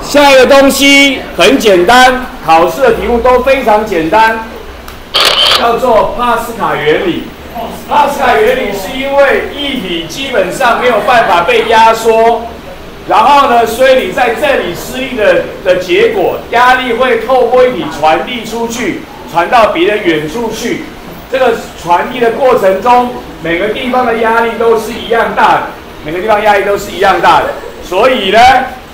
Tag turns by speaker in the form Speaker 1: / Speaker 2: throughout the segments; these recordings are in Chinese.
Speaker 1: 下一个东西很简单，考试的题目都非常简单，叫做帕斯卡原理。帕斯卡原理是因为液体基本上没有办法被压缩，然后呢，所以你在这里施力的结果，压力会透过液体传递出去，传到别的远处去。这个传递的过程中，每个地方的压力都是一样大的，每个地方压力都是一样大的。所以呢，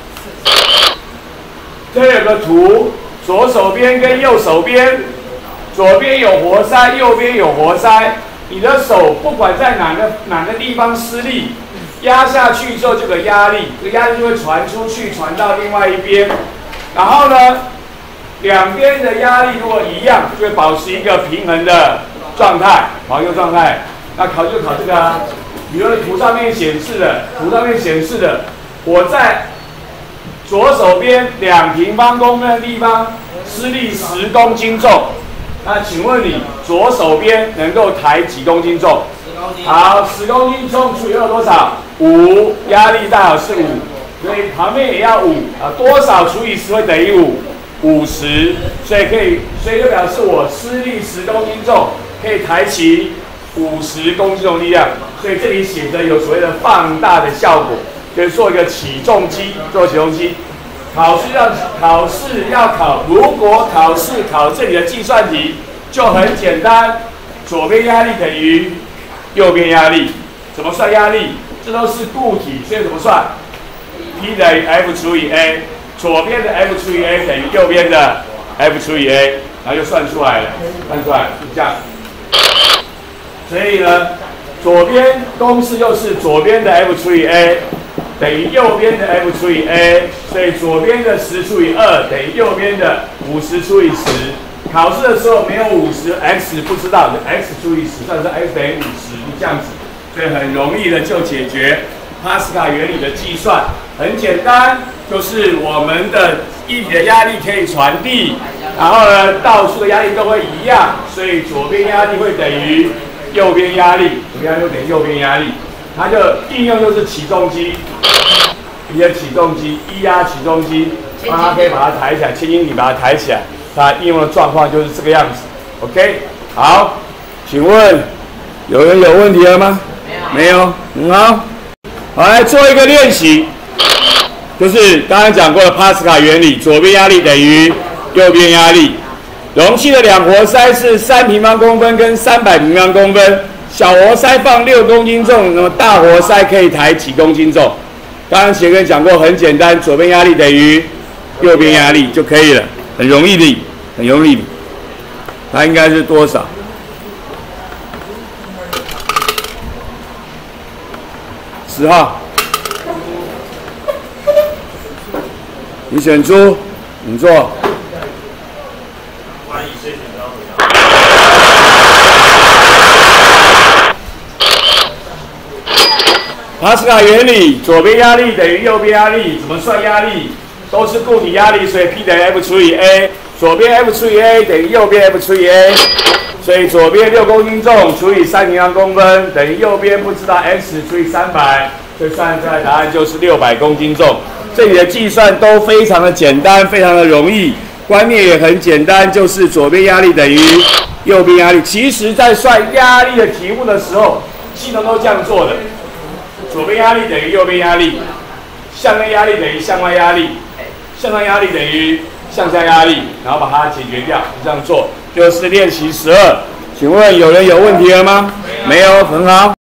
Speaker 1: 这有个图，左手边跟右手边，左边有活塞，右边有活塞。你的手不管在哪个地方施力，压下去之后就有压力，这个压力就会传出去，传到另外一边。然后呢，两边的压力如果一样，就会保持一个平衡的状态，保持一个状态。那考就考这个啊，比如图上面显示的，我在左手边2平方公分的地方施力10公斤重。那请问你左手边能够抬几公斤重？10公斤。好，10公斤重除以2多少？5，压力大小是5，所以旁边也要5啊。多少除以10会等于5？50，所以就表示我施力10公斤重可以抬起50公斤重力量。所以这里写着有所谓的放大的效果，就是做一个起重机，考试要考，如果考试考这里的计算题就很简单，左边压力等于右边压力，怎么算压力？这都是固体，所以怎么算 ？P 等于 F 除以 A， 左边的 F 除以 A 等于右边的 F 除以 A， 然后就算出来了，是这样。所以呢，左边公式就是左边的 F 除以 A。等于右边的 F 除以 A， 所以左边的10除以2等于右边的50除以10。考试的时候没有50，x 不知道的 x 除以10，算是 x 等于50，这样子，所以很容易的就解决帕斯卡原理的计算，很简单，就是我们的液体的压力可以传递，然后呢，到处的压力都会一样，所以左边压力会等于右边压力，左边压力会等于右边压力。它就应用就是起重机，一个起重机，液压起重机，它可以把它抬起来，千斤顶把它抬起来，它应用的状况就是这个样子。OK， 好，请问有人有问题了吗？没有，很好。好，来做一个练习，就是刚才讲过的帕斯卡原理，左边压力等于右边压力。容器的两活塞是3平方公分跟300平方公分。小活塞放6公斤重，那么大活塞可以抬几公斤重？刚刚前面讲过，很简单，左边压力等于右边压力就可以了，很容易的，很容易的。它应该是多少？10号，你选出，你做。帕斯卡原理，左边压力等于右边压力，怎么算压力？都是固体压力，所以 P 等于 F 除以 A， 左边 F 除以 A 等于右边 F 除以 A， 所以左边6公斤重除以3平方公分等于右边不知道 x 除以300，所以算出来的答案就是600公斤重。这里的计算都非常的简单，非常的容易，观念也很简单，就是左边压力等于右边压力。其实，在算压力的题目的时候，系统都这样做的。左边压力等于右边压力，向内压力等于向外压力，向上压力等于向下压力，然后把它解决掉，这样做就是练习12。请问有人有问题了吗？没有，很好。